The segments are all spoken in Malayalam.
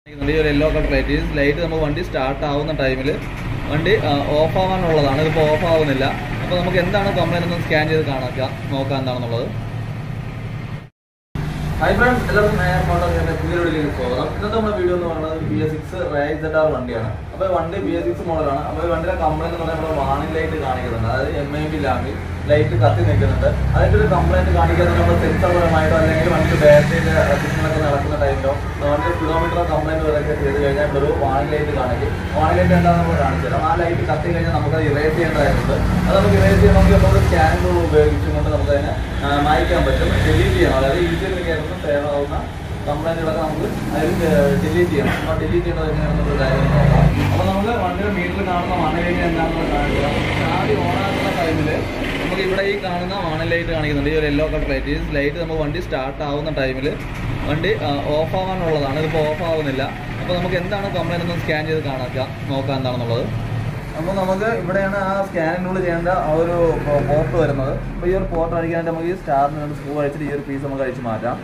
യെല്ലോ കളർ ലൈറ്റ് നമുക്ക് വണ്ടി സ്റ്റാർട്ട് ആവുന്ന ടൈമിൽ വണ്ടി ഓഫ് ആവാനുള്ളതാണ്. ഇതിപ്പോൾ ഓഫ് ആവുന്നില്ല. അപ്പോൾ നമുക്ക് എന്താണ് കംപ്ലൈൻറ്റ് ഒന്ന് സ്കാൻ ചെയ്ത് നോക്കാം എന്താണെന്നുള്ളത്. ഹായ് ഫ്രണ്ട്സ്, എല്ലാവർക്കും പുതിയ വീഡിയോയിലേക്ക് സ്വാഗതം. ഇന്നത്തെ നമ്മുടെ വീഡിയോ എന്ന് പറയുന്നത് BS6 Rise ZR വണ്ടിയാണ്. അപ്പോൾ വണ്ടി BS6 മോഡലാണ്. അപ്പോൾ വണ്ടിയുടെ കംപ്ലൈൻറ്റ് എന്ന് പറഞ്ഞാൽ നമ്മുടെ വാണിംഗ് ലൈറ്റ് കാണിക്കുന്നുണ്ട്. അതായത് MIB ലാമ്പിൽ ലൈറ്റ് കത്തി നിൽക്കുന്നുണ്ട്. അതിൻ്റെ ഒരു കംപ്ലൈൻറ്റ് കാണിക്കുന്നത് നമ്മൾ സെൻസർപരമായിട്ടോ അല്ലെങ്കിൽ വണ്ടി ബാറ്ററിയുടെ സിഗ്നലൊക്കെ നടക്കുന്ന ടൈമിലോ വണ്ടി കിലോമീറ്റർ കംപ്ലൈൻറ്റ് വരെയൊക്കെ ചെയ്ത് കഴിഞ്ഞാൽ ഒരു വാണിംഗ് ലൈറ്റ് കാണിക്കും. വാണിംഗ് ലൈറ്റ് എന്താണെന്ന് നമ്മൾ കാണിച്ചു തരാം. ആ ലൈറ്റ് കത്തി കഴിഞ്ഞാൽ നമുക്ക് ഇറേസ് ചെയ്യേണ്ടതായിട്ടുണ്ട്. അത് നമുക്ക് ഇറേസ് ചെയ്യണമെങ്കിൽ നമ്മൾ സ്കാൻ ടൂൾ ഉപയോഗിച്ചുകൊണ്ട് നമുക്കതിനെ മായ്ക്കാൻ പറ്റും. ഡിലീറ്റ് ചെയ്യണം. അതായത് ഈസിയിൽ കയറുന്ന സേവ് ആവുന്ന കംപ്ലൈൻറ്റുകളൊക്കെ നമുക്ക് അതിൽ ഡിലീറ്റ് ചെയ്യണം. അപ്പോൾ ഡിലീറ്റ് ചെയ്യേണ്ടത് എങ്ങനെയാണെന്നുള്ള കാര്യം നോക്കാം. അപ്പോൾ നമ്മൾ വണ്ടിയുടെ മീറ്ററിൽ കാണുന്ന വാണിംഗ് ലൈറ്റ് എന്താണെന്ന് കാണിക്കുക. ചാടി ഓണാക്കുന്ന ടൈമിൽ നമുക്ക് ഇവിടെ ഈ കാണുന്ന വാണിംഗ് ലൈറ്റ് കാണിക്കുന്നുണ്ട്. ഈ ഒരു യെല്ലോ കളർ ലൈറ്റ് നമുക്ക് വണ്ടി സ്റ്റാർട്ട് ആവുന്ന ടൈമിൽ വണ്ടി ഓഫ് ആവാനുള്ളതാണ്. ഇതിപ്പോൾ ഓഫ് ആവുന്നില്ല. അപ്പോൾ നമുക്ക് എന്താണ് കംപ്ലൈൻറ്റ് ഒന്ന് സ്കാൻ ചെയ്ത് നോക്കാം എന്താണെന്നുള്ളത്. അപ്പോൾ നമുക്ക് ഇവിടെയാണ് ആ സ്കാനിനുള്ളിൽ ചെയ്യേണ്ട ആ ഒരു പോർട്ട് വരുന്നത്. അപ്പോൾ ഈ ഒരു പോർട്ട് അടിക്കാനായിട്ട് നമുക്ക് ഈ സ്റ്റാറിന് സ്ക്രൂ അടിച്ചിട്ട് ഈ ഒരു പീസ് നമുക്ക് അടിച്ച് മാറ്റാം.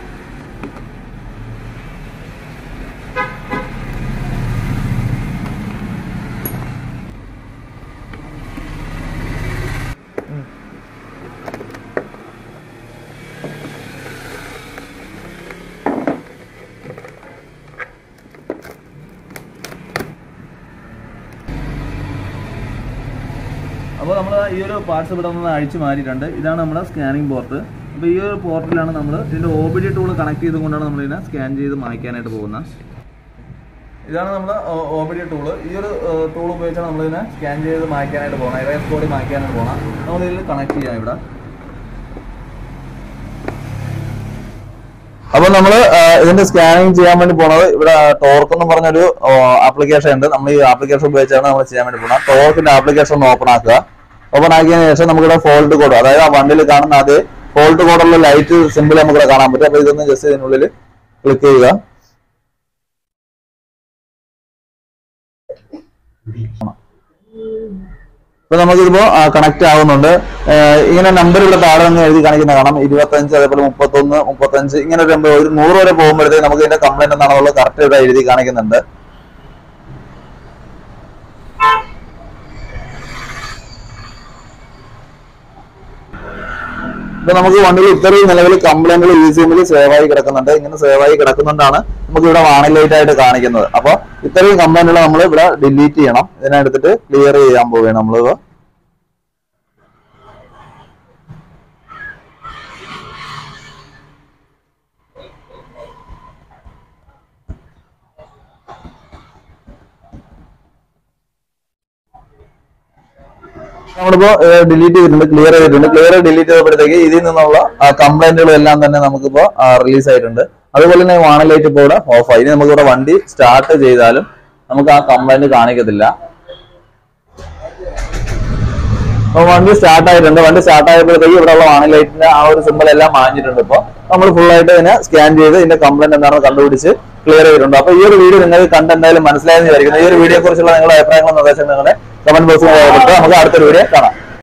അപ്പോൾ നമ്മൾ ഈ ഒരു പാർട്സ് ഇവിടെ നിന്ന് അഴിച്ച് മാറ്റിയിട്ടുണ്ട്. ഇതാണ് നമ്മുടെ സ്കാനിങ് പോർട്ട്. അപ്പോൾ ഈ ഒരു പോർട്ടിലാണ് നമ്മൾ ഇതിൻ്റെ OBD ടൂൾ കണക്ട് ചെയ്തുകൊണ്ടാണ് നമ്മളിതിനെ സ്കാൻ ചെയ്ത് മായ്ക്കാനായിട്ട് പോകുന്നത്. ഇതാണ് നമ്മുടെ OBD ടൂള്. ഈ ഒരു ടൂൾ ഉപയോഗിച്ചാണ് നമ്മളിതിനെ സ്കാൻ ചെയ്ത് മായ്ക്കാനായിട്ട് പോകുന്നത്. ഇറേസ് ബോഡി മായ്ക്കാനായിട്ട് പോകണം. നമ്മളിതിൽ കണക്ട് ചെയ്യാം ഇവിടെ. അപ്പോൾ നമ്മൾ ഇതിന്റെ സ്കാനിങ് ചെയ്യാൻ വേണ്ടി പോകുന്നത് ഇവിടെ ടോർക്ക് എന്ന് പറഞ്ഞൊരു ആപ്ലിക്കേഷൻ ഉണ്ട്. നമ്മൾ ഈ ആപ്ലിക്കേഷൻ ഉപയോഗിച്ചാണ് നമ്മൾ ചെയ്യാൻ വേണ്ടി പോകുന്നത്. ടോർക്കിന്റെ ആപ്ലിക്കേഷൻ ഒന്ന് ഓപ്പൺ ആക്കുക. ഓപ്പൺ ആക്കിയതിനു ശേഷം നമുക്കിവിടെ ഫോൾട്ട് കോഡ്, അതായത് ആ വണ്ടിയിൽ കാണുന്ന അതേ ഫോൾട്ട് കോഡുള്ള ലൈറ്റ് സിമ്പിൾ നമുക്കിവിടെ കാണാൻ പറ്റും. അപ്പോൾ ഇതൊന്ന് ജസ്റ്റ് ഇതിനുള്ളിൽ ക്ലിക്ക് ചെയ്യുക. ഇപ്പൊ നമുക്കിതിപ്പോ കണക്ട് ആവുന്നുണ്ട്. ഇങ്ങനെ നമ്പർ ഇവിടെ താഴെ നിന്ന് എഴുതി കാണിക്കുന്ന കാണാം. 25, അതേപോലെ 31, 35 ഇങ്ങനെ ഒരു 100 വരെ പോകുമ്പോഴത്തേക്ക് നമുക്ക് ഇതിന്റെ കംപ്ലൈന്റ് എന്താണെന്നുള്ളത് കറക്റ്റ് ഇവിടെ എഴുതി കാണിക്കുന്നുണ്ട്. ഇപ്പൊ നമുക്ക് വണ്ടിയിൽ ഇത്രയും നിലവിൽ കംപ്ലൈന്റുകൾ ECM സേവ് ആയി കിടക്കുന്നുണ്ട്. ഇങ്ങനെ സേവ് ആയി കിടക്കുന്നുണ്ടാണ് നമുക്ക് ഇവിടെ വാണിംഗ് ലൈറ്റ് ആയിട്ട് കാണിക്കുന്നത്. അപ്പൊ ഇത്രയും കംപ്ലൈന്റുകൾ നമ്മൾ ഇവിടെ ഡിലീറ്റ് ചെയ്യണം. ഇതിനെടുത്തിട്ട് ക്ലിയർ ചെയ്യാൻ പോവുകയാണ് നമ്മളിത്. നമ്മളിപ്പോ ഡിലീറ്റ് ചെയ്തിട്ടുണ്ട്, ക്ലിയർ ചെയ്തിട്ടുണ്ട്. ക്ലിയർ ഡിലീറ്റ് ചെയ്തപ്പോഴത്തേക്ക് ഇതിൽ നിന്നുള്ള കംപ്ലൈന്റുകൾ എല്ലാം തന്നെ നമുക്കിപ്പോ റിലീസ് ആയിട്ടുണ്ട്. അതുപോലെ തന്നെ വാണിംഗ് ലൈറ്റ് ഇപ്പോൾ ഇവിടെ ഓഫ് ആയി. ഇനി നമുക്കിവിടെ വണ്ടി സ്റ്റാർട്ട് ചെയ്താലും നമുക്ക് ആ കംപ്ലൈന്റ് കാണിക്കത്തില്ല. അപ്പൊ വണ്ടി സ്റ്റാർട്ട് ആയിട്ടുണ്ട്. വണ്ടി സ്റ്റാർട്ട് ആയപ്പോഴത്തേക്ക് ഇവിടെ ഉള്ള വാണിംഗ് ലൈറ്റിന്റെ ആ ഒരു സിമ്പിൾ എല്ലാം മാഞ്ഞിട്ടുണ്ട്. ഇപ്പോൾ നമ്മൾ ഫുൾ ആയിട്ട് ഇതിനെ സ്കാൻ ചെയ്ത് ഇതിന്റെ കംപ്ലൈന്റ് എന്താണെന്ന് കണ്ടുപിടിച്ച് ക്ലിയർ ചെയ്തിട്ടുണ്ട്. അപ്പൊ ഈ ഒരു വീഡിയോ നിങ്ങൾക്ക് കണ്ട് എന്തായാലും മനസ്സിലായെന്ന് വിചാരിക്കുന്നു. ഈ ഒരു വീഡിയോ കുറിച്ചുള്ള നിങ്ങളുടെ അഭിപ്രായങ്ങളും നിർദ്ദേശങ്ങളും നിങ്ങളുടെ കമന്റ് ബോക്സിൽ നമുക്ക് അടുത്തൊരു വീഡിയോ കാണാം.